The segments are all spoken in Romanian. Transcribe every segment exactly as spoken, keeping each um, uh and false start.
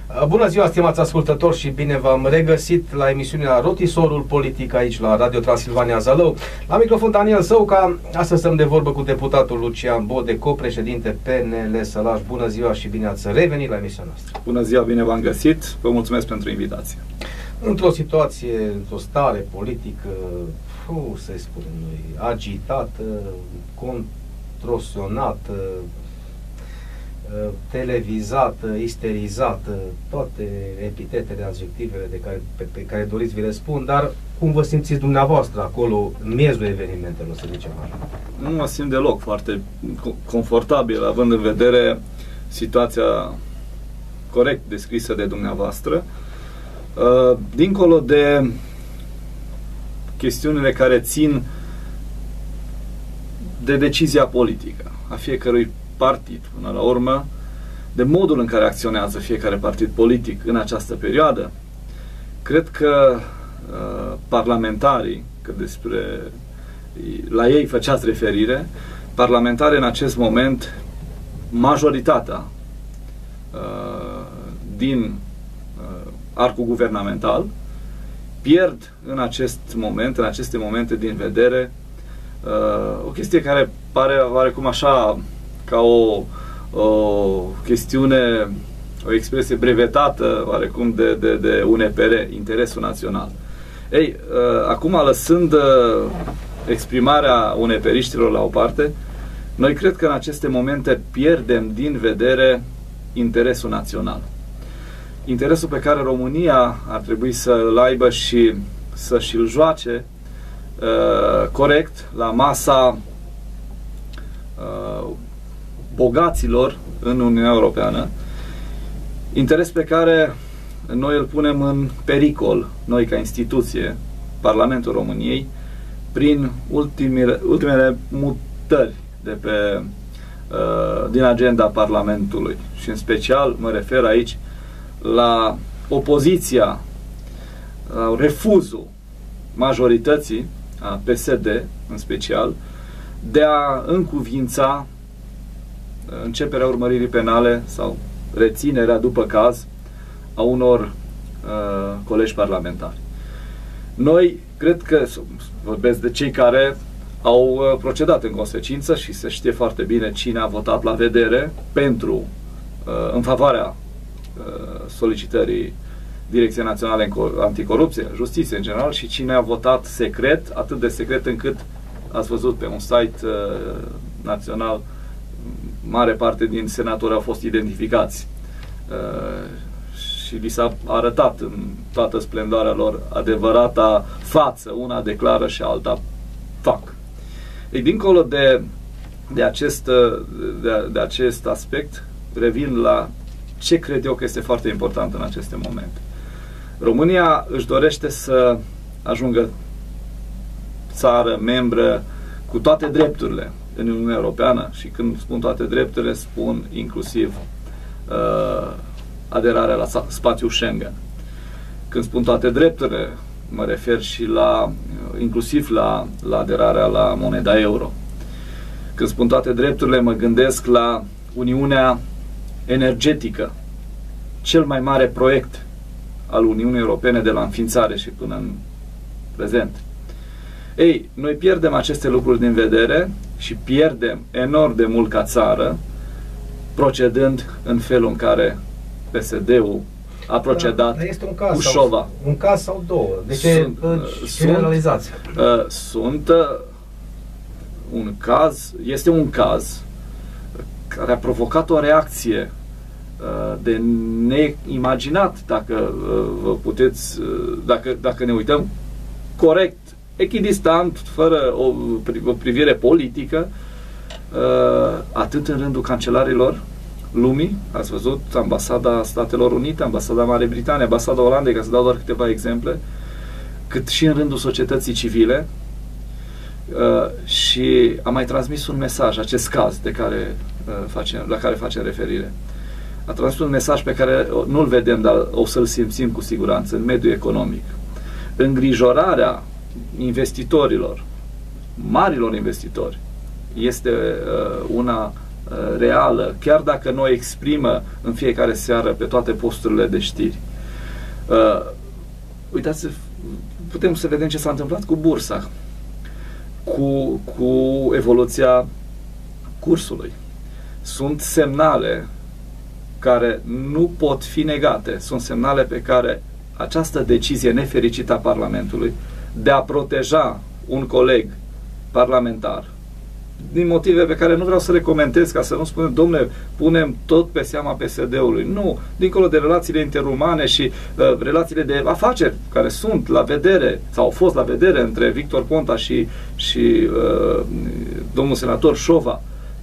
Bună ziua, stimați ascultători, și bine v-am regăsit la emisiunea Rotisorul Politic aici la Radio Transilvania Zalău. La microfon Daniel Săuca. Astăzi stăm de vorbă cu deputatul Lucian Bode, copreședinte P N L Sălaș. Bună ziua și bine ați revenit la emisiunea noastră. Bună ziua, bine v-am găsit. Vă mulțumesc pentru invitație. Într-o situație, într-o stare politică, fu, să-i spunem noi, agitată, contorsionată, televizată, isterizată, toate epitetele, adjectivele de care, pe, pe care doriți vi le spun, dar cum vă simțiți dumneavoastră acolo, în miezul evenimentelor, să zicem așa? Nu mă simt deloc foarte confortabil, având în vedere situația corect descrisă de dumneavoastră. Dincolo de chestiunile care țin de decizia politică a fiecărui partid, până la urmă, de modul în care acționează fiecare partid politic în această perioadă, cred că uh, parlamentarii, că despre la ei făceați referire, parlamentarii în acest moment, majoritatea uh, din uh, arcul guvernamental, pierd în acest moment, în aceste momente din vedere, uh, o chestie care pare oarecum așa ca o, o chestiune, o expresie brevetată oarecum de, de, de U N P R, interesul național. Ei, uh, acum lăsând uh, exprimarea uneperiștilor la o parte, noi cred că în aceste momente pierdem din vedere interesul național. Interesul pe care România ar trebui să-l aibă și să și-l joace uh, corect la masa uh, bogaților în Uniunea Europeană, interes pe care noi îl punem în pericol, noi ca instituție, Parlamentul României, prin ultimele, ultimele mutări de pe, uh, din agenda Parlamentului. Și în special mă refer aici la opoziția, la refuzul majorității, a P S D în special, de a încuviința începerea urmăririi penale sau reținerea după caz a unor uh, colegi parlamentari. Noi cred că, vorbesc de cei care au uh, procedat în consecință și se știe foarte bine cine a votat la vedere pentru, uh, în favoarea uh, solicitării Direcției Naționale Anticorupție, Justiție în general, și cine a votat secret, atât de secret încât ați văzut pe un site uh, național, mare parte din senatori au fost identificați uh, și li s-a arătat în toată splendoarea lor adevărata față, una declară și alta fac. Ei, dincolo de, de, acest, de, de acest aspect, revin la ce cred eu că este foarte important în aceste momente. România își dorește să ajungă țară membră cu toate drepturile în Uniunea Europeană, și când spun toate drepturile, spun inclusiv uh, aderarea la spațiul Schengen. Când spun toate drepturile, mă refer și la, inclusiv la, la aderarea la moneda euro. Când spun toate drepturile, mă gândesc la Uniunea Energetică, cel mai mare proiect al Uniunii Europene de la înființare și până în prezent. Ei, noi pierdem aceste lucruri din vedere și pierdem enorm de mult ca țară, procedând în felul în care P S D-ul a procedat, da, este un caz cu Șova. Sau, un caz sau două. De ce generalizați? Sunt, sunt uh, un caz, este un caz care a provocat o reacție uh, de neimaginat, dacă uh, vă puteți, uh, dacă, dacă ne uităm corect, echidistant, fără o, o privire politică, uh, atât în rândul cancelarilor lumii, ați văzut ambasada Statelor Unite, ambasada Marii Britanii, ambasada Olandei, ca să dau doar câteva exemple, cât și în rândul societății civile, uh, și a mai transmis un mesaj, acest caz de care, uh, facem, la care facem referire. A transmis un mesaj pe care nu-l vedem, dar o să-l simțim cu siguranță în mediul economic. Îngrijorarea investitorilor, marilor investitori, este uh, una reală, chiar dacă nu o exprimă în fiecare seară pe toate posturile de știri. Uh, uitați, putem să vedem ce s-a întâmplat cu bursa, cu, cu evoluția cursului. Sunt semnale care nu pot fi negate, sunt semnale pe care această decizie nefericită a Parlamentului de a proteja un coleg parlamentar, din motive pe care nu vreau să le comentez, ca să nu spunem, domnule, punem tot pe seama P S D-ului. Nu, dincolo de relațiile interumane și uh, relațiile de afaceri care sunt la vedere, sau au fost la vedere între Victor Ponta și, și uh, domnul senator Șova.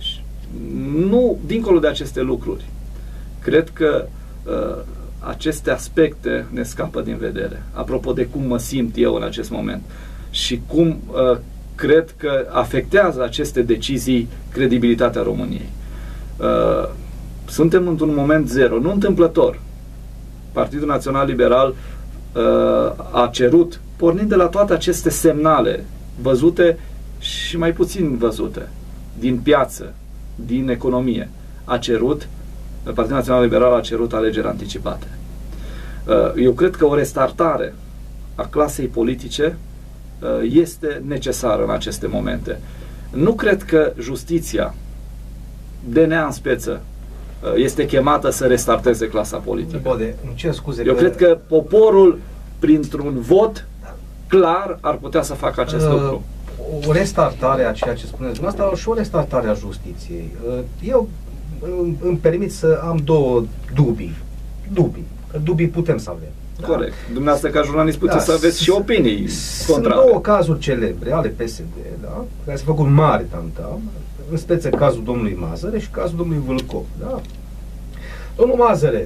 Nu, dincolo de aceste lucruri, cred că uh, aceste aspecte ne scapă din vedere. Apropo de cum mă simt eu în acest moment și cum uh, cred că afectează aceste decizii credibilitatea României. Uh, suntem într-un moment zero, nu întâmplător. Partidul Național Liberal uh, a cerut, pornind de la toate aceste semnale văzute și mai puțin văzute, din piață, din economie, a cerut, Partidul Național Liberal a cerut alegeri anticipate. Uh, eu cred că o restartare a clasei politice este necesară în aceste momente. Nu cred că justiția, D N A în speță, este chemată să restarteze clasa politică. Bode, îmi cer scuze. Eu că... cred că poporul, printr-un vot clar, ar putea să facă acest uh, lucru. O restartare a ceea ce spuneți dumneavoastră și o restartare a justiției. Eu îmi permit să am două dubii. Dubii. Dubii putem să avem. Da. Corect. Dumneavoastră, ca jurnalist, puteți da, să aveți și opinii contrare. Sunt două cazuri celebre ale P S D, da? Care s-a făcut mare tamtam, în speță cazul domnului Mazăre și cazul domnului Vâlcov. Da? Domnul Mazăre,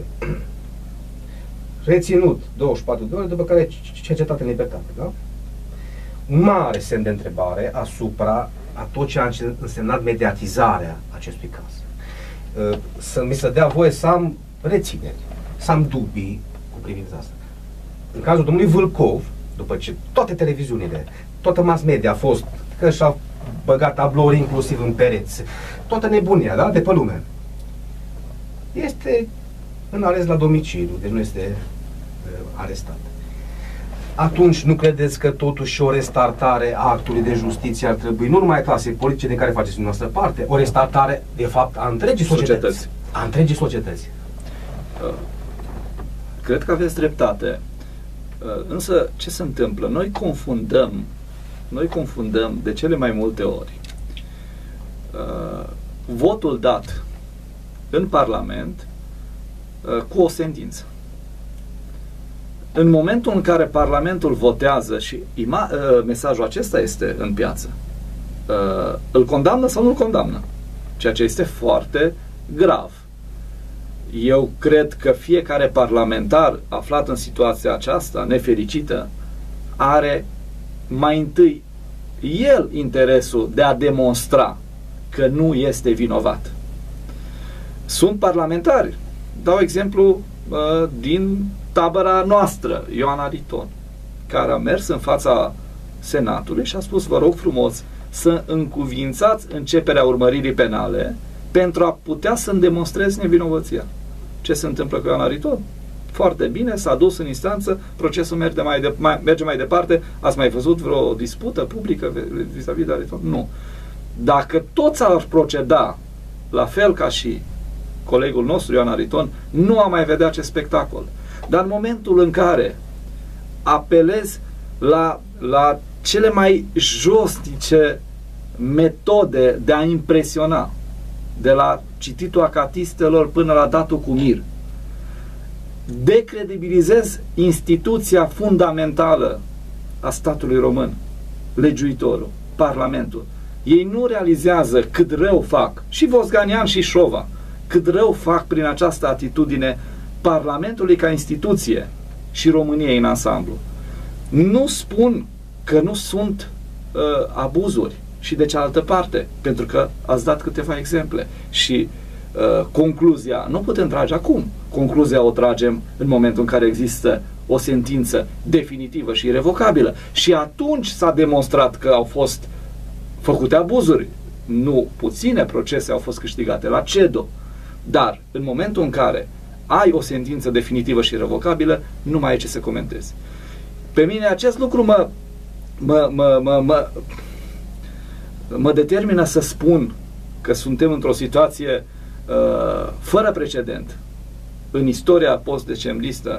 reținut douăzeci și patru de ore, după care cercetat în libertate. Da? Un mare semn de întrebare asupra a tot ce a însemnat mediatizarea acestui caz. Să mi se dea voie să am rețineri, să am dubii cu privința asta. În cazul domnului Vâlcov, după ce toate televiziunile, toată mass media a fost, că și-a băgat tablouri inclusiv în pereți, toată nebunia, da? De pe lume, este în arest la domiciliu, deci nu este uh, arestat. Atunci nu credeți că totuși o restartare a actului de justiție ar trebui, nu numai a clasei politice din care faceți dumneavoastră parte, o restartare, de fapt, a întregii societăți. societăți. A întregii societăți. Uh. Cred că aveți dreptate. Însă, ce se întâmplă? Noi confundăm, noi confundăm de cele mai multe ori uh, votul dat în Parlament uh, cu o sentință. În momentul în care Parlamentul votează și ima, uh, mesajul acesta este în piață, uh, îl condamnă sau nu îl condamnă? Ceea ce este foarte grav. Eu cred că fiecare parlamentar aflat în situația aceasta, nefericită, are mai întâi el interesul de a demonstra că nu este vinovat. Sunt parlamentari, dau exemplu uh, din tabăra noastră, Ioana Riton, care a mers în fața Senatului și a spus, vă rog frumos să încuvințați începerea urmăririi penale pentru a putea să-mi demonstrez nevinovăția. Ce se întâmplă cu Ioana Riton? Foarte bine, s-a dus în instanță, procesul merge mai, de, mai, merge mai departe. Ați mai văzut vreo dispută publică vis-a-vis de Riton? Nu. Dacă toți ar proceda la fel ca și colegul nostru, Ioana Riton, nu am mai vedea acest spectacol. Dar în momentul în care apelez la, la cele mai josnice metode de a impresiona, de la cititul acatistelor până la datul cu mir, decredibilizez instituția fundamentală a statului român, legiuitorul, Parlamentul. Ei nu realizează cât rău fac, și Vosganian și Șova, cât rău fac prin această atitudine Parlamentului ca instituție și României în ansamblu. Nu spun că nu sunt uh, abuzuri și de cealaltă parte, pentru că ați dat câteva exemple și uh, concluzia nu putem trage acum. Concluzia o tragem în momentul în care există o sentință definitivă și irrevocabilă. Și atunci s-a demonstrat că au fost făcute abuzuri nu puține procese au fost câștigate la CEDO, dar în momentul în care ai o sentință definitivă și irrevocabilă, nu mai ai ce să comentezi. Pe mine acest lucru mă, mă, mă, mă, mă, mă determină să spun că suntem într-o situație uh, fără precedent în istoria post-decembristă,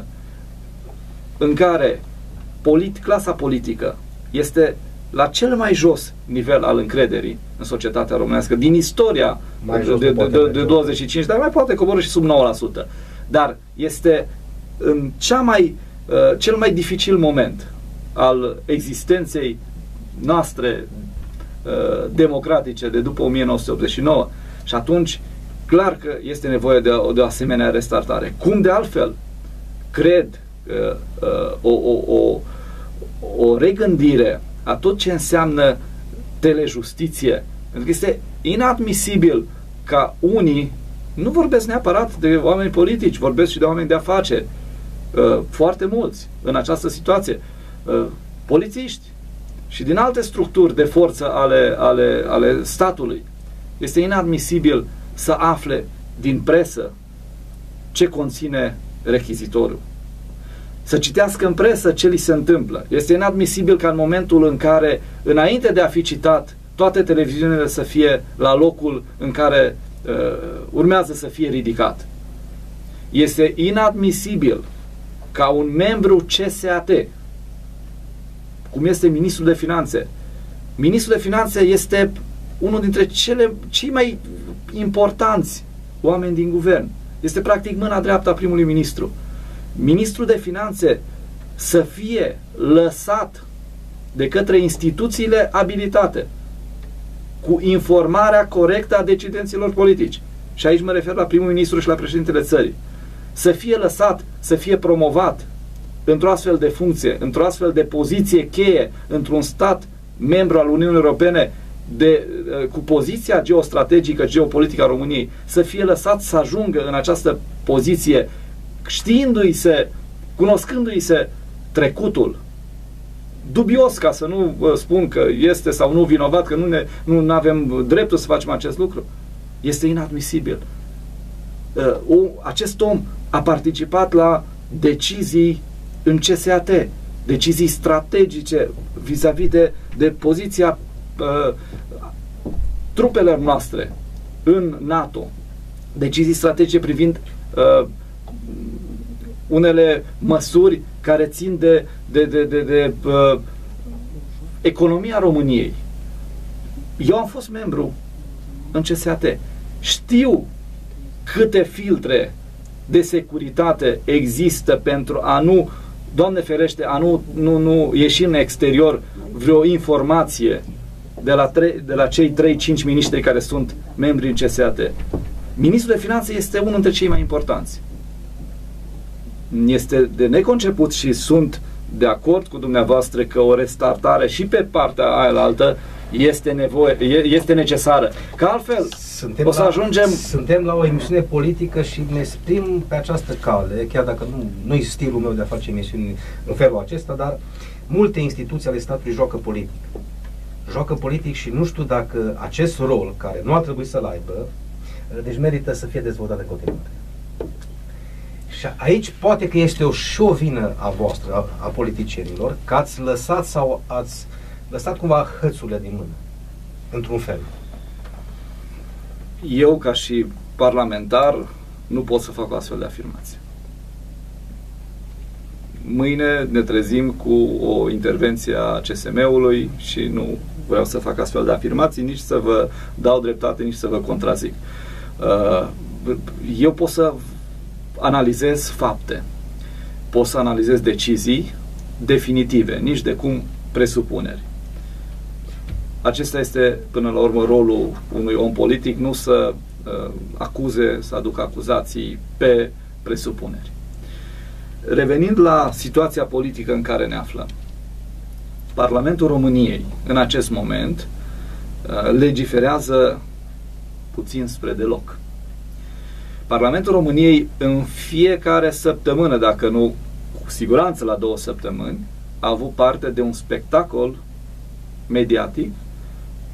în care polit, clasa politică este la cel mai jos nivel al încrederii în societatea românească din istoria de, de, de, de douăzeci și cinci, dar mai poate coborî și sub nouă la sută. Dar este în cea mai, uh, cel mai dificil moment al existenței noastre uh, democratice de după o mie nouă sute optzeci și nouă și atunci clar că este nevoie de o, de o asemenea restartare. Cum de altfel cred uh, uh, o, o, o, o regândire a tot ce înseamnă telejustiție. Pentru că este inadmisibil ca unii, nu vorbesc neapărat de oameni politici, vorbesc și de oameni de afaceri, uh, foarte mulți în această situație, uh, polițiști și din alte structuri de forță ale, ale, ale statului. Este inadmisibil să afle din presă ce conține rechizitorul. Să citească în presă ce li se întâmplă. Este inadmisibil ca în momentul în care, înainte de a fi citat, toate televiziunile să fie la locul în care uh, urmează să fie ridicat. Este inadmisibil ca un membru C S A T, cum este Ministrul de Finanțe. Ministrul de Finanțe este unul dintre cele, cei mai importanți oameni din guvern. Este practic mâna dreaptă a primului ministru. Ministrul de Finanțe să fie lăsat de către instituțiile abilitate cu informarea corectă a decidenților politici. Și aici mă refer la primul ministru și la președintele țării. Să fie lăsat, să fie promovat într-o astfel de funcție, într-o astfel de poziție cheie, într-un stat membru al Uniunii Europene, de, cu poziția geostrategică, geopolitică a României, să fie lăsat să ajungă în această poziție știindu-i se, cunoscându-i se trecutul, dubios, ca să nu spun că este sau nu vinovat, că nu, ne, nu avem dreptul să facem acest lucru, este inadmisibil. Uh, acest om a participat la decizii în C S A T, decizii strategice vis-a-vis de, de poziția uh, trupelor noastre în NATO, decizii strategice privind uh, unele măsuri care țin de, de, de, de, de uh, economia României. Eu am fost membru în C S A T. Știu câte filtre de securitate există pentru a nu, Doamne ferește, a nu, nu, nu ieși în exterior vreo informație de la, tre- de la cei trei cinci miniștri care sunt membri în C S A T. Ministrul de Finanțe este unul dintre cei mai importanți. Este de neconceput și sunt de acord cu dumneavoastră că o restartare și pe partea aia altă este nevoie, este necesară. Că altfel suntem o să la, ajungem... Suntem la o emisiune politică și ne exprim pe această cale, chiar dacă nu, nu-i stilul meu de a face emisiuni în felul acesta, dar multe instituții ale statului joacă politic. Joacă politic și nu știu dacă acest rol, care nu ar trebui să-l aibă, deci merită să fie dezvoltat în continuare. Și aici poate că este o și o vină a voastră, a, a politicienilor, că ați lăsat sau ați lăsat cumva hățurile din mână, într-un fel. Eu, ca și parlamentar, nu pot să fac o astfel de afirmație. Mâine ne trezim cu o intervenție a C S M-ului și nu vreau să fac astfel de afirmații, nici să vă dau dreptate, nici să vă contrazic. Eu pot să analizez fapte, pot să analizez decizii definitive, nici de cum presupuneri. Acesta este, până la urmă, rolul unui om politic, nu să uh, acuze, să aducă acuzații pe presupuneri. Revenind la situația politică în care ne aflăm, Parlamentul României, în acest moment, uh, legiferează puțin spre deloc. Parlamentul României, în fiecare săptămână, dacă nu cu siguranță la două săptămâni, a avut parte de un spectacol mediatic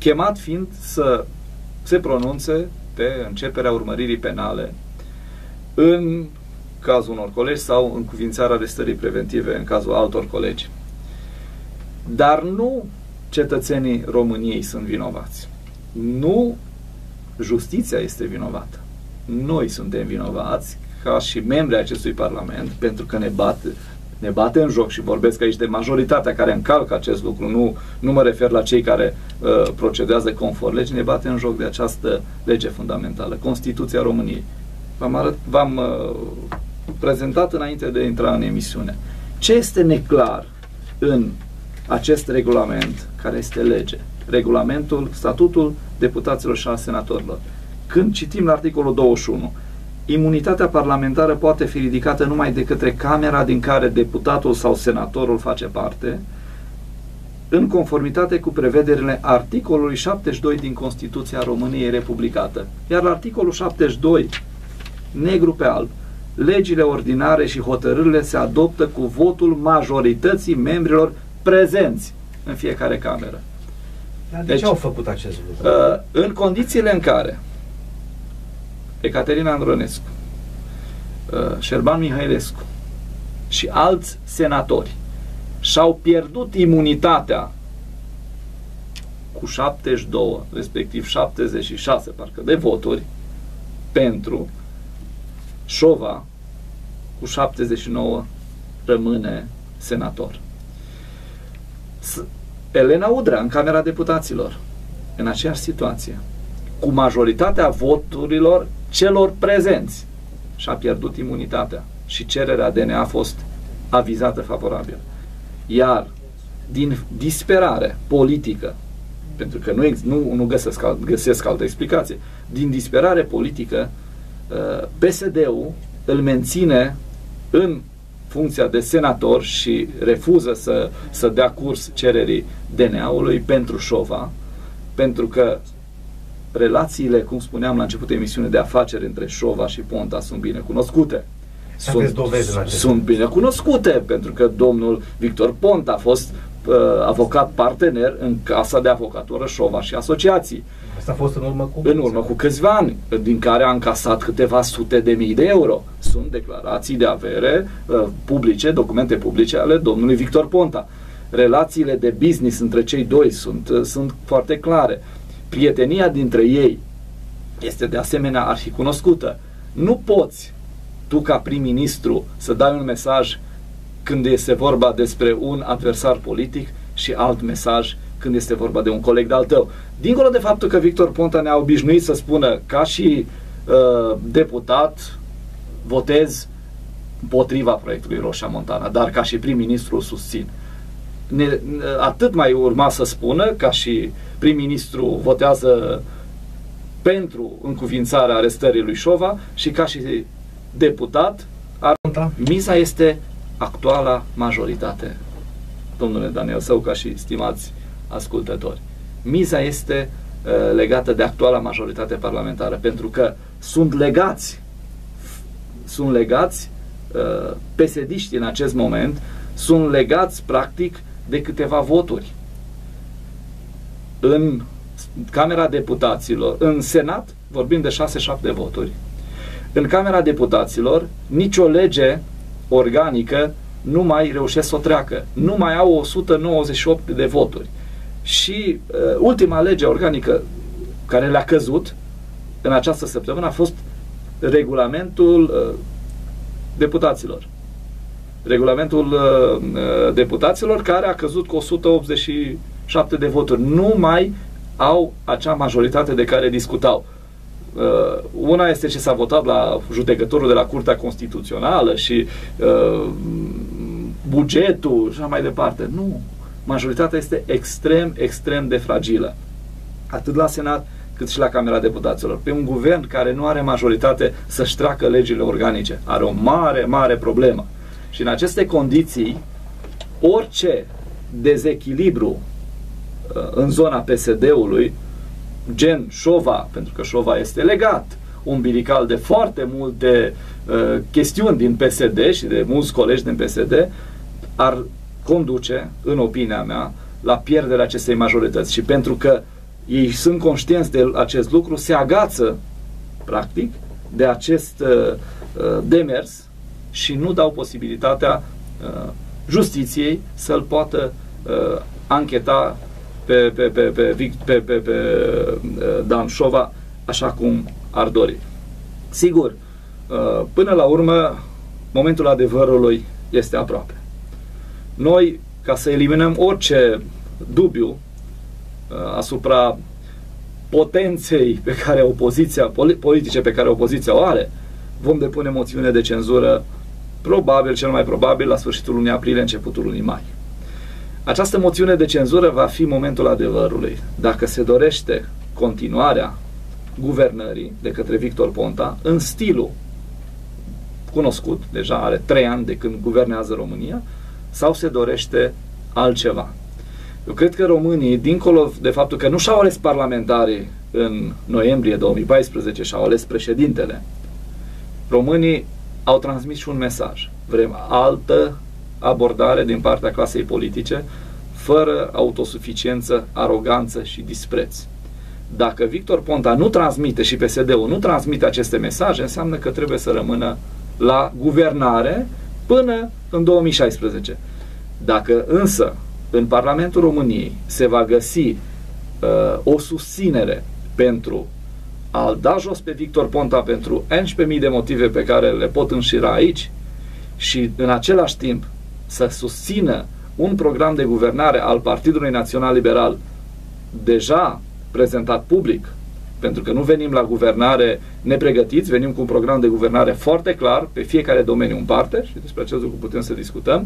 chemat fiind să se pronunțe pe începerea urmăririi penale în cazul unor colegi sau în cuvințarea arestării preventive în cazul altor colegi. Dar nu cetățenii României sunt vinovați. Nu justiția este vinovată. Noi suntem vinovați ca și membri ai acestui Parlament, pentru că ne bate, ne bate în joc, și vorbesc aici de majoritatea care încalcă acest lucru, nu, nu mă refer la cei care uh, procedează conform legii, ne bate în joc de această lege fundamentală, Constituția României. V-am, v-am uh, prezentat înainte de a intra în emisiune. Ce este neclar în acest regulament, care este lege? Regulamentul, statutul deputaților și al senatorilor. Când citim la articolul douăzeci și unu, imunitatea parlamentară poate fi ridicată numai de către camera din care deputatul sau senatorul face parte, în conformitate cu prevederile articolului șaptezeci și doi din Constituția României Republicată. Iar la articolul șaptezeci și doi, negru pe alb, legile ordinare și hotărârile se adoptă cu votul majorității membrilor prezenți în fiecare cameră. Dar de deci, ce au făcut acest lucru? Uh, în condițiile în care Ecaterina Andronescu, uh, Șerban Mihailescu și alți senatori și-au pierdut imunitatea cu șaptezeci și doi, respectiv șaptezeci și șase, parcă, de voturi, pentru Șova, cu șaptezeci și nouă, rămâne senator. Elena Udrea, în Camera Deputaților, în aceeași situație, cu majoritatea voturilor celor prezenți, și-a pierdut imunitatea și cererea D N A a fost avizată favorabil. Iar din disperare politică, pentru că nu, nu, nu găsesc, găsesc altă explicație, din disperare politică, P S D-ul îl menține în funcția de senator și refuză să, să dea curs cererii D N A-ului pentru Șova, pentru că relațiile, cum spuneam la începutul emisiunii, de afaceri între Șova și Ponta sunt bine cunoscute. Sunt, sunt bine cunoscute, pentru că domnul Victor Ponta a fost uh, avocat partener în Casa de Avocatură Șova și Asociații. Asta a fost în urmă cu... În urmă cu câțiva ani, din care a încasat câteva sute de mii de euro. Sunt declarații de avere uh, publice, documente publice ale domnului Victor Ponta. Relațiile de business între cei doi sunt, uh, sunt foarte clare. Prietenia dintre ei este de asemenea arhicunoscută. Nu poți tu, ca prim-ministru, să dai un mesaj când este vorba despre un adversar politic și alt mesaj când este vorba de un coleg de-al tău. Dincolo de faptul că Victor Ponta ne-a obișnuit să spună, ca și uh, deputat, votez împotriva proiectului Roșia Montana, dar ca și prim-ministru îl susțin. Ne, atât mai urma să spună, ca și prim-ministru votează pentru încuvințarea arestării lui Șova și ca și deputat, ar... miza este actuala majoritate. Domnule Daniel Săuca și stimați ascultători, miza este uh, legată de actuala majoritate parlamentară, pentru că sunt legați sunt legați uh, P S D-știi în acest moment, sunt legați practic de câteva voturi. În Camera Deputaților, în Senat vorbim de șase șapte voturi. În Camera Deputaților nicio lege organică nu mai reușesc să o treacă. Nu mai au o sută nouăzeci și opt de voturi. Și uh, ultima lege organică care le-a căzut în această săptămână a fost regulamentul uh, deputaților. Regulamentul uh, deputaților, care a căzut cu o sută optzeci și șapte de voturi. Nu mai au acea majoritate de care discutau. Uh, una este ce s-a votat la judecătorul de la Curtea Constituțională și uh, bugetul și așa mai departe. Nu. Majoritatea este extrem, extrem de fragilă. Atât la Senat, cât și la Camera Deputaților. Pe un guvern care nu are majoritate să-și treacă legile organice. Are o mare, mare problemă. Și în aceste condiții, orice dezechilibru uh, în zona P S D-ului, gen Șova, pentru că Șova este legat umbilical de foarte multe uh, chestiuni din P S D și de mulți colegi din P S D, ar conduce, în opinia mea, la pierderea acestei majorități. Și pentru că ei sunt conștienți de acest lucru, se agață, practic, de acest uh, demers și nu dau posibilitatea uh, justiției să-l poată uh, ancheta pe, pe, pe, pe, pe, pe, pe, pe uh, Dan Șova așa cum ar dori. Sigur, uh, până la urmă, momentul adevărului este aproape. Noi, ca să eliminăm orice dubiu uh, asupra potenței pe care opoziția, politice pe care opoziția o are, vom depune moțiune de cenzură, probabil, cel mai probabil, la sfârșitul lunii aprilie, începutul lunii mai. Această moțiune de cenzură va fi momentul adevărului. Dacă se dorește continuarea guvernării de către Victor Ponta, în stilul cunoscut, deja are trei ani de când guvernează România, sau se dorește altceva. Eu cred că românii, dincolo de faptul că nu și-au ales parlamentarii în noiembrie două mii paisprezece și-au ales președintele, românii au transmis și un mesaj. Vrem altă abordare din partea clasei politice, fără autosuficiență, aroganță și dispreț. Dacă Victor Ponta nu transmite și P S D-ul nu transmite aceste mesaje, înseamnă că trebuie să rămână la guvernare până în două mii șaisprezece. Dacă însă în Parlamentul României se va găsi uh, o susținere pentru a-l da jos pe Victor Ponta pentru unsprezece mii de motive pe care le pot înșira aici și în același timp să susțină un program de guvernare al Partidului Național Liberal deja prezentat public, pentru că nu venim la guvernare nepregătiți, venim cu un program de guvernare foarte clar, pe fiecare domeniu în parte, și despre acest lucru putem să discutăm,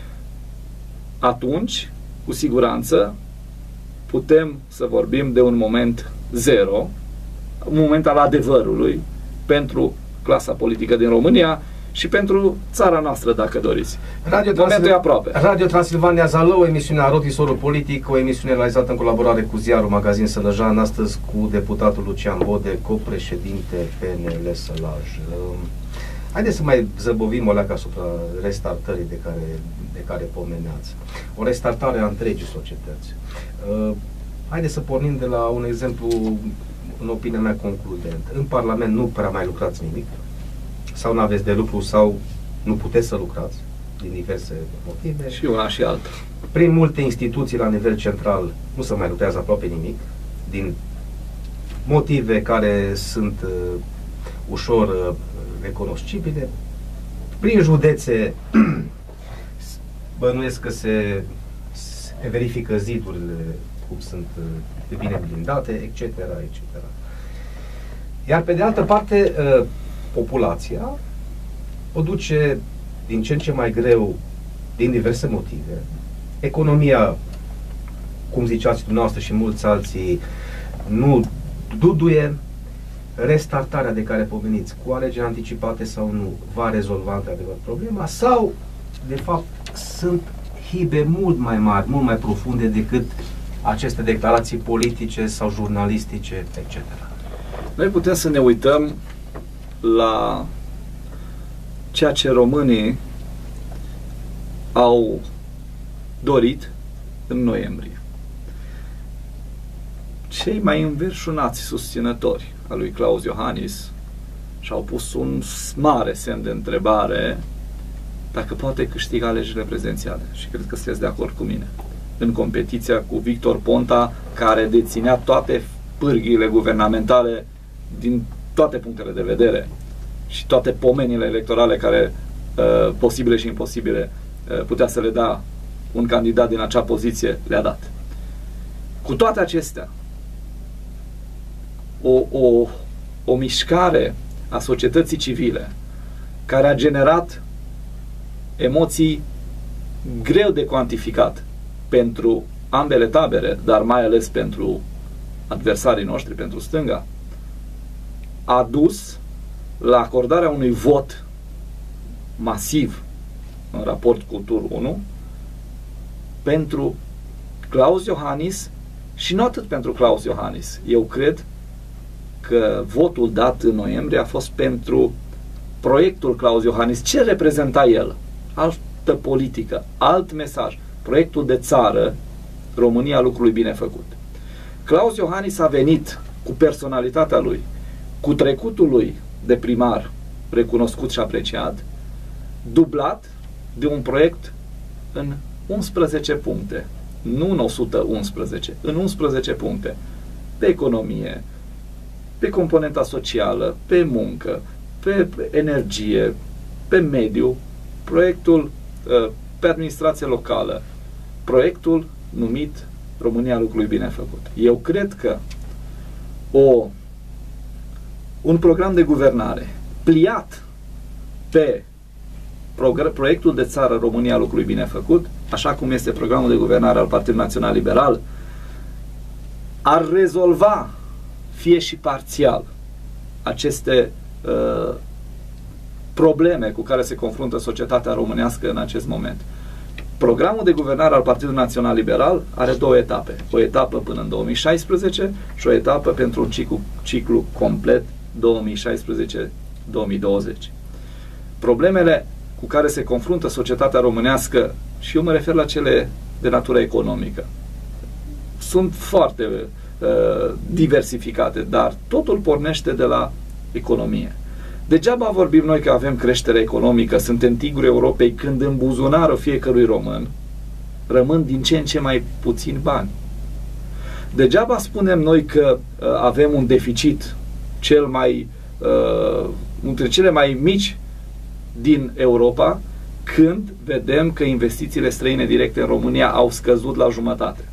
atunci, cu siguranță, putem să vorbim de un moment zero, un moment al adevărului pentru clasa politică din România și pentru țara noastră, dacă doriți. Radio Momentul e aproape. Radio Transilvania Zalău, emisiunea Rotisorul Politic, o emisiune realizată în colaborare cu ziarul Magazin Sălăjan, astăzi cu deputatul Lucian Bode, copreședinte P N L Sălaj. Haideți să mai zăbovim o leacă asupra restartării de care, de care pomeneați. O restartare a întregii societăți. Haideți să pornim de la un exemplu, în opinia mea, concludent. În Parlament nu prea mai lucrați nimic, sau nu aveți de lucru, sau nu puteți să lucrați, din diverse motive. Și una și alta. Prin multe instituții la nivel central nu se mai lucrează aproape nimic, din motive care sunt uh, ușor uh, recunoscibile. Prin județe bănuiesc că se, se verifică zidurile cum sunt uh, de bine blindate, et cetera, et cetera. Iar pe de altă parte, uh, populația o duce din ce în ce mai greu din diverse motive. Economia, cum ziceați dumneavoastră și mulți alții, nu duduie. Restartarea de care pomeniți, cu alegeri anticipate sau nu, va rezolva într-adevăr problema, sau de fapt sunt hibe mult mai mari, mult mai profunde decât aceste declarații politice sau jurnalistice, et cetera. Noi putem să ne uităm la ceea ce românii au dorit în noiembrie. Cei mai înverșunați susținători al lui Klaus Iohannis și-au pus un mare semn de întrebare dacă poate câștiga alegerile prezidențiale. Și cred că sunteți de acord cu mine. În competiția cu Victor Ponta, care deținea toate pârghiile guvernamentale din toate punctele de vedere și toate pomenile electorale care, uh, posibile și imposibile, uh, putea să le dea un candidat din acea poziție, le-a dat. Cu toate acestea, o, o, o mișcare a societății civile care a generat emoții greu de cuantificat pentru ambele tabere, dar mai ales pentru adversarii noștri, pentru stânga, a dus la acordarea unui vot masiv în raport cu tur unu pentru Klaus Iohannis și nu atât pentru Klaus Iohannis. Eu cred că votul dat în noiembrie a fost pentru proiectul Klaus Iohannis. Ce reprezenta el? Altă politică, alt mesaj. Proiectul de țară, România lucrului bine făcut. Klaus Iohannis a venit cu personalitatea lui, cu trecutul lui de primar recunoscut și apreciat, dublat de un proiect în unsprezece puncte, nu în o sută unsprezece, în unsprezece puncte, pe economie, pe componenta socială, pe muncă, pe energie, pe mediu, proiectul pe administrație locală, proiectul numit România lucrului bine făcut. Eu cred că o, un program de guvernare pliat pe proiectul de țară România lucrului bine făcut, așa cum este programul de guvernare al Partidului Național Liberal, ar rezolva, fie și parțial, aceste uh, probleme cu care se confruntă societatea românească în acest moment. Programul de guvernare al Partidului Național Liberal are două etape. O etapă până în două mii șaisprezece și o etapă pentru un ciclu, ciclu complet două mii șaisprezece două mii douăzeci. Problemele cu care se confruntă societatea românească, și eu mă refer la cele de natură economică, sunt foarte uh, diversificate, dar totul pornește de la economie. Degeaba vorbim noi că avem creștere economică, suntem tigrii Europei, când în buzunarul fiecărui român rămân din ce în ce mai puțini bani. Degeaba spunem noi că uh, avem un deficit cel mai, uh, între cele mai mici din Europa, când vedem că investițiile străine directe în România au scăzut la jumătate.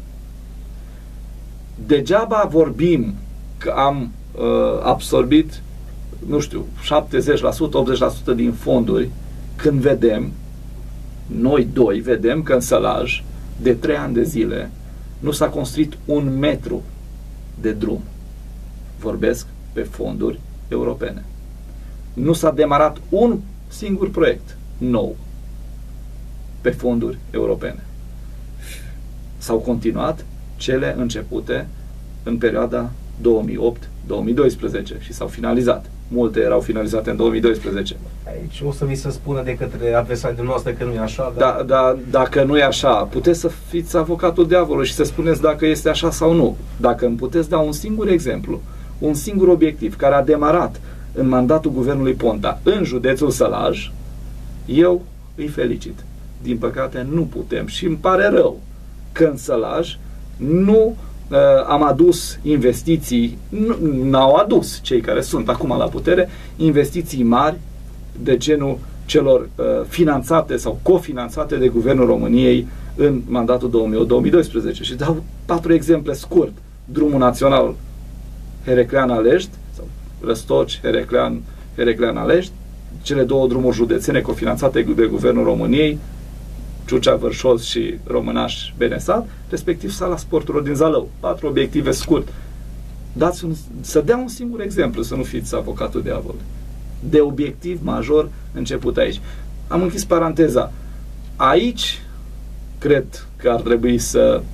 Degeaba vorbim că am uh, absorbit, nu știu, șaptezeci la sută, optzeci la sută din fonduri, când vedem, noi doi vedem că în Sălaj, de trei ani de zile, nu s-a construit un metru de drum. Vorbesc pe fonduri europene. Nu s-a demarat un singur proiect nou pe fonduri europene. S-au continuat cele începute în perioada două mii opt două mii doisprezece și s-au finalizat. Multe erau finalizate în două mii doisprezece. Aici o să vi se spună de către adversarii dumneavoastră că nu e așa. Dar... Da, da, dacă nu e așa, puteți să fiți avocatul diavolului și să spuneți dacă este așa sau nu. Dacă îmi puteți da un singur exemplu, un singur obiectiv care a demarat în mandatul guvernului Ponta în județul Sălaj, eu îi felicit. Din păcate nu putem și îmi pare rău că în Sălaj nu uh, am adus investiții, n-au adus cei care sunt acum la putere, investiții mari de genul celor uh, finanțate sau cofinanțate de Guvernul României în mandatul două mii opt două mii doisprezece. Și dau patru exemple scurt. Drumul național Hereclean-Alești, sau Răstoci, Hereclean, Hereclean-Alești, cele două drumuri județene cofinanțate de Guvernul României, Ciucea-Vârșoz și Românaș-Benesat, respectiv sala sporturilor din Zalău. Patru obiective scurt. Dați un, să dea un singur exemplu, să nu fiți avocatul diavolului. De obiectiv major început aici. Am închis paranteza. Aici cred că ar trebui să,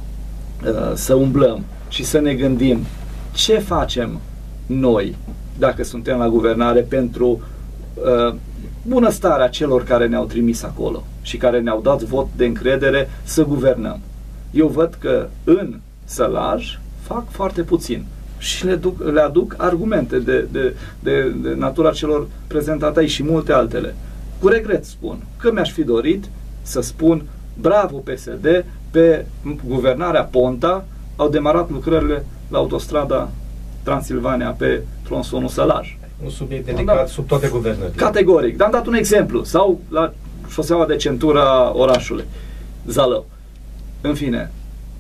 să umblăm și să ne gândim ce facem noi, dacă suntem la guvernare, pentru uh, bunăstarea celor care ne-au trimis acolo și care ne-au dat vot de încredere să guvernăm. Eu văd că în Sălaj fac foarte puțin și le, duc, le aduc argumente de, de, de, de natura celor prezentate aici și multe altele. Cu regret spun că mi-aș fi dorit să spun bravo P S D, pe guvernarea Ponta au demarat lucrările la autostrada Transilvania pe tronsonul Sălaj. Un subiect delicat sub toate guvernările. Categoric. Dar am dat un exemplu. Sau la șoseaua de centură a orașului Zalău. În fine,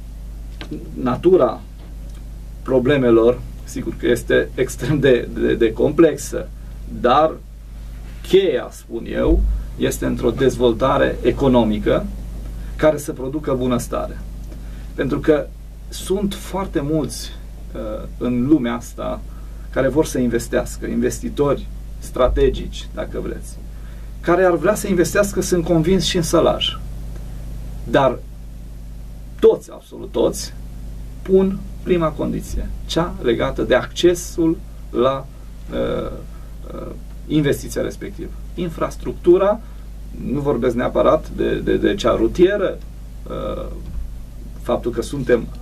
natura problemelor, sigur că este extrem de, de, de complexă, dar cheia, spun eu, este într-o dezvoltare economică care să producă bunăstare. Pentru că sunt foarte mulți uh, în lumea asta care vor să investească, investitori strategici, dacă vreți, care ar vrea să investească, sunt convins, și în Sălaj. Dar toți, absolut toți, pun prima condiție, cea legată de accesul la uh, uh, investiția respectivă. Infrastructura, nu vorbesc neapărat de, de, de cea rutieră, uh, faptul că suntem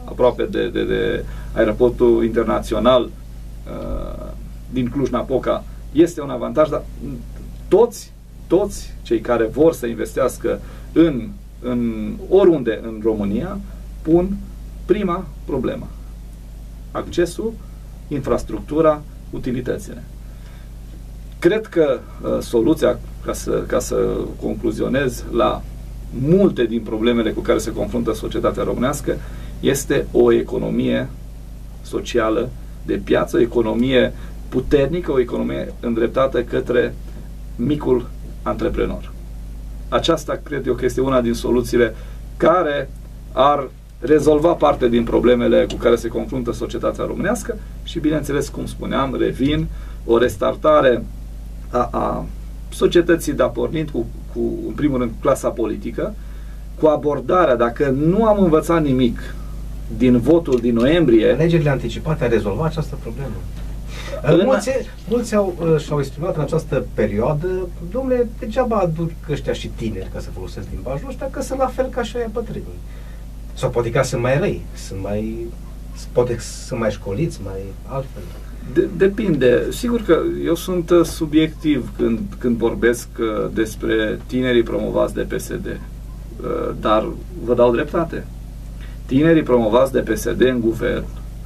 aproape de, de, de aeroportul internațional uh, din Cluj-Napoca, este un avantaj, dar toți, toți cei care vor să investească în, în oriunde în România pun prima problemă: accesul, infrastructura, utilitățile. Cred că uh, soluția, ca să, ca să concluzionez, la multe din problemele cu care se confruntă societatea românească, este o economie socială de piață, o economie puternică, o economie îndreptată către micul antreprenor. Aceasta cred eu că este una din soluțiile care ar rezolva parte din problemele cu care se confruntă societatea românească și, bineînțeles, cum spuneam, revin, o restartare a, a societății, dar pornind cu, cu, în primul rând, clasa politică, cu abordarea, dacă nu am învățat nimic din votul din noiembrie... Alegerile anticipate a rezolvat această problemă. Mulți, mulți au, și-au exprimat în această perioadă: dom'le, degeaba aduc ăștia și tineri, ca să folosesc limbajul ăsta, că sunt la fel ca și aia bătrâni. Sau poate că sunt mai răi, sunt mai, poate sunt mai școliți, mai altfel. De, depinde. Sigur că eu sunt subiectiv când, când vorbesc despre tinerii promovați de P S D. Dar vă dau dreptate. Tinerii promovați de P S D în guvern,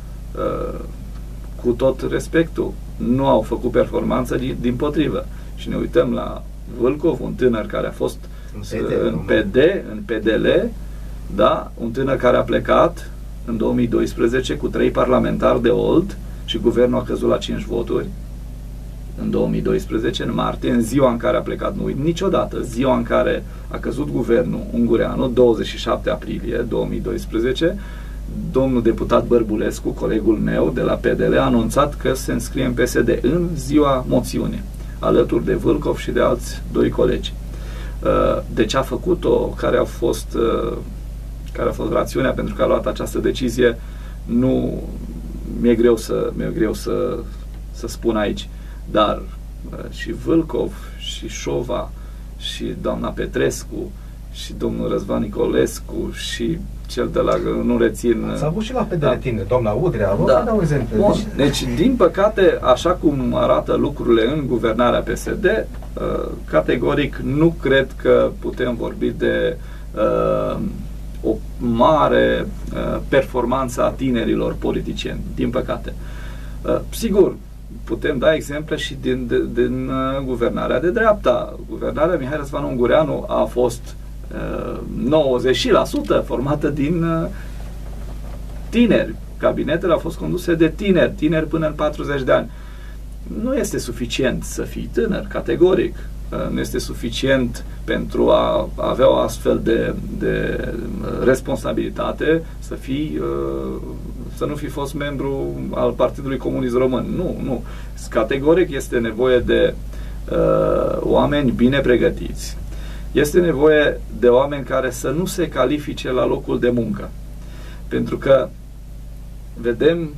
cu tot respectul, nu au făcut performanță, din, din potrivă. Și ne uităm la Vâlcov, un tânăr care a fost în P D, în P D L, da? Un tânăr care a plecat în două mii doisprezece cu trei parlamentari de old și guvernul a căzut la cinci voturi în două mii doisprezece, în martie, în ziua în care a plecat, nu uit niciodată, ziua în care a căzut guvernul Ungureanu, douăzeci și șapte aprilie două mii doisprezece, domnul deputat Bărbulescu, colegul meu de la P D L, a anunțat că se înscrie în P S D în ziua moțiunii, alături de Vâlcov și de alți doi colegi. De ce a făcut-o? Care a fost, care a fost rațiunea pentru că a luat această decizie? Nu mi-e greu să, mi-e greu să, să spun aici. Dar și Vâlcov, și Șova, și doamna Petrescu, și domnul Răzvan Nicolescu, și cel de la, nu rețin... Ați avut și la P D L tine, doamna Udrea, vă da. dau exemple. Bun. Deci, din păcate, așa cum arată lucrurile în guvernarea P S D, categoric nu cred că putem vorbi de uh, o mare uh, performanță a tinerilor politicieni, din păcate. Uh, sigur, putem da exemple și din, de, din uh, guvernarea de dreapta. Guvernarea Mihai Răzvan Ungureanu a fost uh, nouăzeci la sută formată din uh, tineri. Cabinetele au fost conduse de tineri, tineri până în patruzeci de ani. Nu este suficient să fii tânăr, categoric. Uh, nu este suficient pentru a avea o astfel de, de responsabilitate să fii uh, să nu fi fost membru al Partidului Comunist Român. Nu, nu. Categoric este nevoie de uh, oameni bine pregătiți. Este nevoie de oameni care să nu se califice la locul de muncă. Pentru că vedem,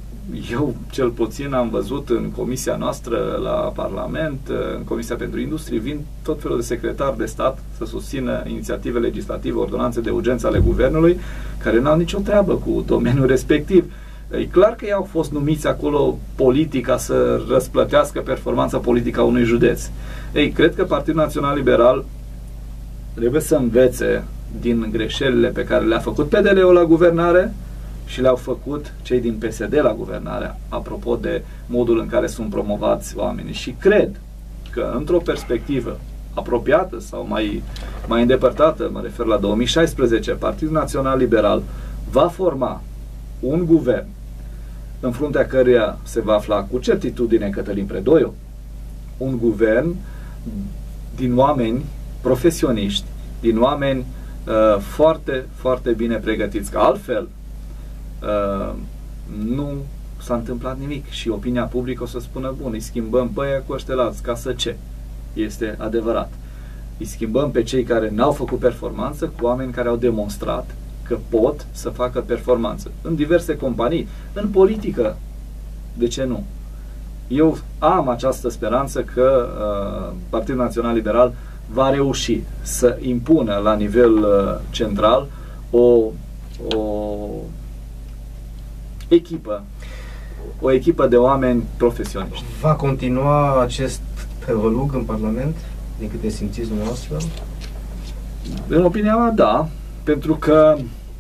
eu cel puțin am văzut în comisia noastră la Parlament, în Comisia pentru Industrie, vin tot felul de secretari de stat să susțină inițiative legislative, ordonanțe de urgență ale guvernului, care n-au nicio treabă cu domeniul respectiv. E clar că ei au fost numiți acolo politica să răsplătească performanța politică a unui județ. Ei, cred că Partidul Național Liberal trebuie să învețe din greșelile pe care le-a făcut P D L-ul la guvernare și le-au făcut cei din P S D la guvernare, apropo de modul în care sunt promovați oamenii. Și cred că într-o perspectivă apropiată sau mai, mai îndepărtată, mă refer la două mii șaisprezece, Partidul Național Liberal va forma un guvern în fruntea căruia se va afla cu certitudine Cătălin Predoiu, un guvern din oameni profesioniști, din oameni uh, foarte, foarte bine pregătiți, că altfel uh, nu s-a întâmplat nimic și opinia publică o să spună: bun, îi schimbăm pe aia cu ăștelați, ca să ce? Este adevărat. Îi schimbăm pe cei care n-au făcut performanță cu oameni care au demonstrat că pot să facă performanță. În diverse companii, în politică, de ce nu? Eu am această speranță că uh, Partidul Național Liberal va reuși să impună la nivel uh, central o, o echipă. O echipă de oameni profesioniști. Va continua acest tăvălug în Parlament, din câte simțiți dumneavoastră? În opinia mea, da, pentru că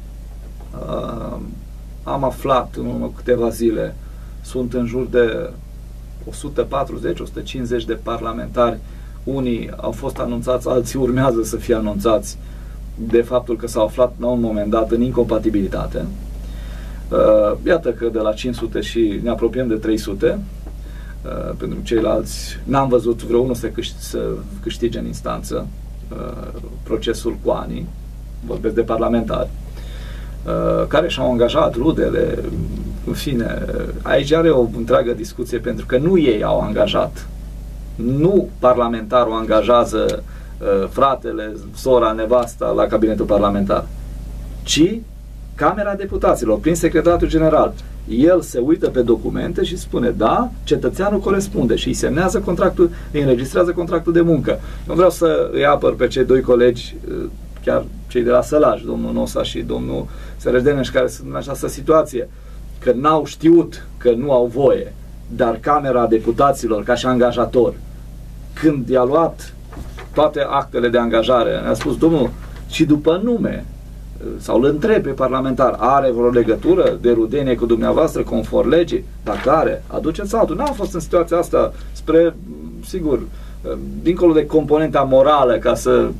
uh, am aflat în urmă câteva zile, sunt în jur de o sută patruzeci - o sută cincizeci de parlamentari, unii au fost anunțați, alții urmează să fie anunțați de faptul că s-au aflat la un moment dat în incompatibilitate. Uh, iată că de la cinci sute și ne apropiem de trei sute. Uh, pentru ceilalți n-am văzut vreunul să, câș- să câștige în instanță uh, procesul cu ani, vorbesc de parlamentari, uh, care și-au angajat rudele, în fine, aici are o întreagă discuție, pentru că nu ei au angajat, nu parlamentarul angajează uh, fratele, sora, nevasta la cabinetul parlamentar, ci Camera Deputaților, prin Secretariatul General. El se uită pe documente și spune, da, cetățeanul corespunde și îi semnează contractul, îi înregistrează contractul de muncă. Nu vreau să îi apăr pe cei doi colegi, chiar cei de la Sălaj, domnul Nosa și domnul Sărăjdeneș, care sunt în această situație, că n-au știut că nu au voie, dar Camera Deputaților, ca și angajator, când i-a luat toate actele de angajare, ne-a spus, domnul, și după nume, sau îl întreb pe parlamentar, are vreo legătură de rudenie cu dumneavoastră conform legii? Dacă are, aduceți altul. N-am fost în situația asta spre, sigur, dincolo de componenta morală, ca să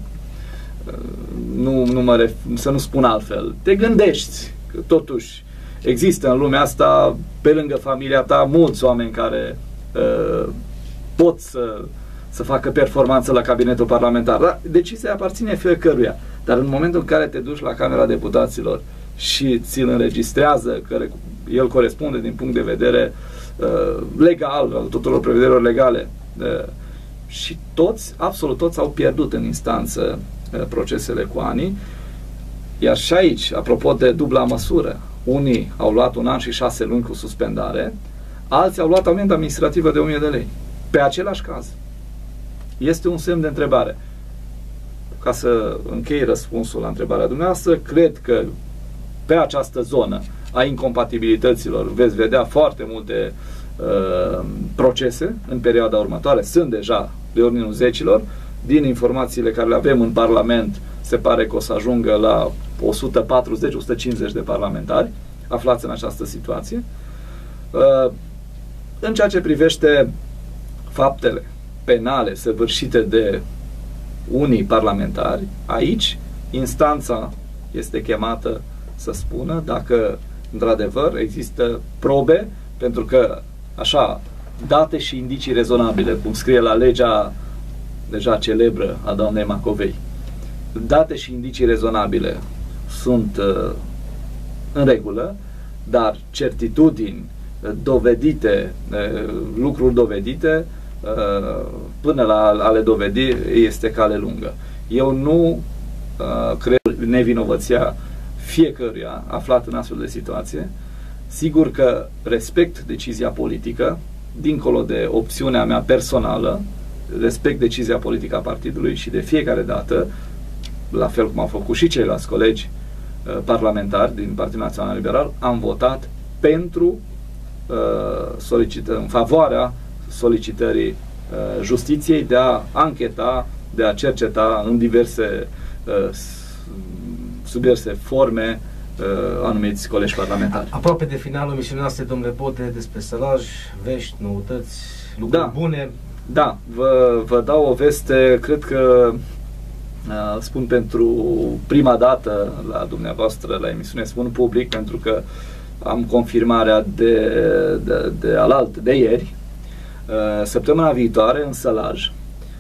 nu, nu mă ref, să nu spun altfel. Te gândești că totuși există în lumea asta, pe lângă familia ta, mulți oameni care uh, pot să să facă performanță la cabinetul parlamentar. Dar decizia aparține fiecăruia. Dar în momentul în care te duci la Camera Deputaților și ți-l înregistrează, că el corespunde din punct de vedere uh, legal, al tuturor prevederilor legale, uh, și toți, absolut toți, au pierdut în instanță uh, procesele cu ani. Iar și aici, apropo de dubla măsură, unii au luat un an și șase luni cu suspendare, alții au luat amendă administrativă de o mie de lei. Pe același caz. Este un semn de întrebare. Ca să închei răspunsul la întrebarea dumneavoastră, cred că pe această zonă a incompatibilităților veți vedea foarte multe uh, procese în perioada următoare. Sunt deja de ordinul zecilor. Din informațiile care le avem în Parlament, se pare că o să ajungă la o sută patruzeci - o sută cincizeci de parlamentari aflați în această situație. Uh, în ceea ce privește faptele penale săvârșite de unii parlamentari, aici instanța este chemată să spună dacă într-adevăr există probe, pentru că așa, date și indicii rezonabile, cum scrie la legea deja celebră a doamnei Macovei, date și indicii rezonabile sunt uh, în regulă, dar certitudini dovedite, uh, lucruri dovedite, până la a le dovedi este cale lungă. Eu nu uh, cred nevinovăția fiecăruia aflat în astfel de situație. Sigur că respect decizia politică, dincolo de opțiunea mea personală, respect decizia politică a partidului și de fiecare dată, la fel cum au făcut și ceilalți colegi uh, parlamentari din Partidul Național Liberal, am votat pentru uh, solicită, în favoarea solicitării uh, justiției de a ancheta, de a cerceta în diverse uh, sub diverse forme uh, anumiți colegi parlamentari. Aproape de finalul emisiunii noastre, domnule Bode, despre Sălaj, vești, noutăți, lucruri da. bune. Da, vă, vă dau o veste, cred că uh, spun pentru prima dată la dumneavoastră, la emisiune, spun public, pentru că am confirmarea de, de, de alalt, de ieri. Săptămâna viitoare, în Sălaj,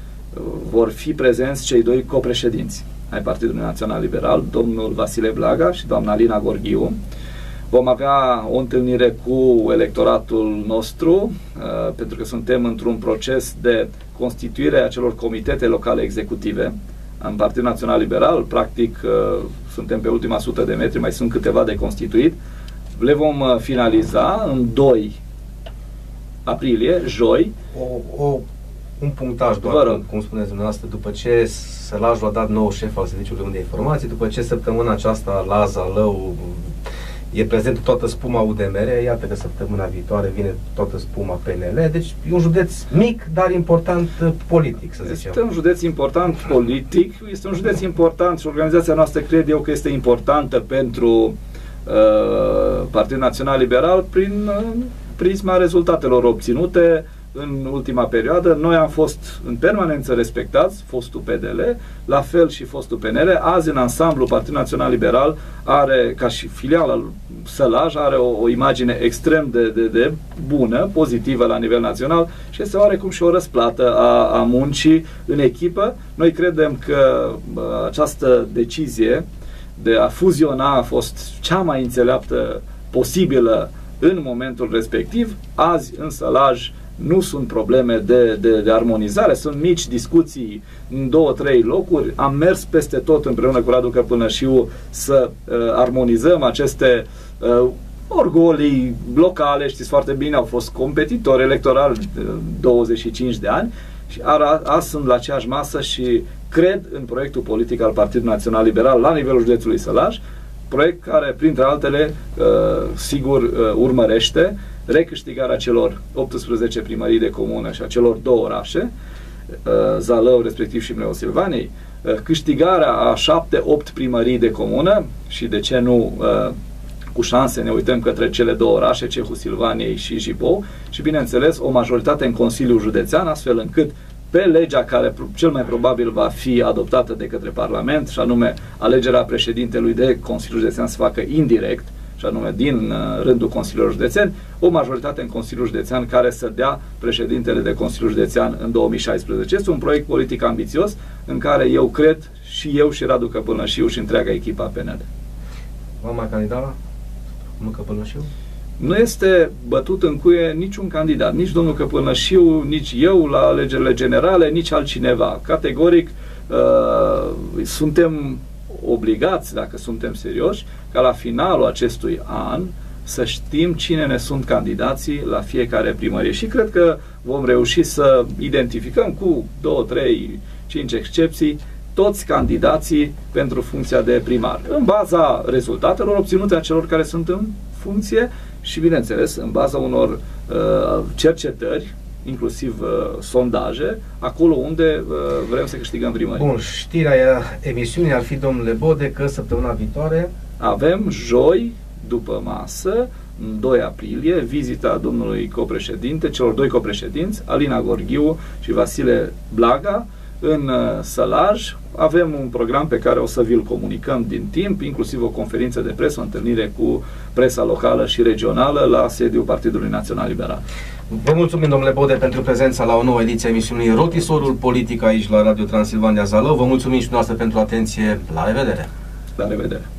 vor fi prezenți cei doi copreședinți ai Partidului Național Liberal, domnul Vasile Blaga și doamna Alina Gorghiu. Vom avea o întâlnire cu electoratul nostru, pentru că suntem într-un proces de constituire a celor comitete locale executive în Partidul Național Liberal. Practic, suntem pe ultima sută de metri, mai sunt câteva de constituit. Le vom finaliza în doi aprilie, joi. O, o, un punctaj doar, cum, cum spuneți dumneavoastră, după ce Sălajul a dat nou șef al Serviciului de Informații, după ce săptămâna aceasta la Zalău e prezent toată spuma U D M R, iată că săptămâna viitoare vine toată spuma P N L, deci e un județ mic, dar important politic, să zicem. Este un județ important politic, este un județ important și organizația noastră cred eu că este importantă pentru uh, Partidul Național Liberal prin uh, prisma rezultatelor obținute în ultima perioadă. Noi am fost în permanență respectați, fostul P D L, la fel și fostul P N L. Azi, în ansamblu, Partidul Național Liberal are, ca și filiala Sălaj, are o, o imagine extrem de, de, de bună, pozitivă la nivel național și este oarecum și o răsplată a, a muncii în echipă. Noi credem că bă, această decizie de a fuziona a fost cea mai înțeleaptă posibilă în momentul respectiv. Azi, în Sălaj, nu sunt probleme de, de, de armonizare, sunt mici discuții în două, trei locuri. Am mers peste tot împreună cu Radu Căpâlnășiu să uh, armonizăm aceste uh, orgolii locale. Știți foarte bine, au fost competitori electorali de douăzeci și cinci de ani și azi sunt la aceeași masă și cred în proiectul politic al Partidului Național Liberal la nivelul județului Sălaj, proiect care, printre altele, uh, sigur uh, urmărește recâștigarea celor optsprezece primării de comună și a celor două orașe, Zalău, respectiv și Mleu Silvanei, câștigarea a șapte opt primării de comună și, de ce nu, cu șanse ne uităm către cele două orașe, Cehul Silvaniei și Jibou, și, bineînțeles, o majoritate în Consiliul Județean, astfel încât pe legea care cel mai probabil va fi adoptată de către Parlament, și anume alegerea președintelui de Consiliul Județean, să facă indirect, și anume din rândul Consiliului Județean, o majoritate în Consiliul Județean care să dea președintele de Consiliul Județean în două mii șaisprezece. Este un proiect politic ambițios în care eu cred și eu și Radu Căpâlnășiu și întreaga echipa P N L. Va mai candida la domnul Căpâlnășiu? Nu este bătut în cuie niciun candidat, nici domnul Căpâlnășiu, nici eu la alegerile generale, nici altcineva. Categoric uh, suntem obligați, dacă suntem serioși, ca la finalul acestui an să știm cine ne sunt candidații la fiecare primărie. Și cred că vom reuși să identificăm cu două, trei, cinci excepții toți candidații pentru funcția de primar, în baza rezultatelor obținute a celor care sunt în funcție și, bineînțeles, în baza unor uh, cercetări, inclusiv uh, sondaje, acolo unde uh, vrem să câștigăm primării. Bun, știrea emisiunii ar fi, domnule Bode, că săptămâna viitoare avem joi, după masă, doi aprilie, vizita domnului copreședinte, celor doi copreședinți, Alina Gorghiu și Vasile Blaga, în Sălaj. Avem un program pe care o să vi-l comunicăm din timp, inclusiv o conferință de presă, o întâlnire cu presa locală și regională la sediul Partidului Național Liberal. Vă mulțumim, domnule Bode, pentru prezența la o nouă ediție a emisiunii Rotisorul Politic aici la Radio Transilvania Zalău. Vă mulțumim și noastră pentru atenție. La revedere! La revedere!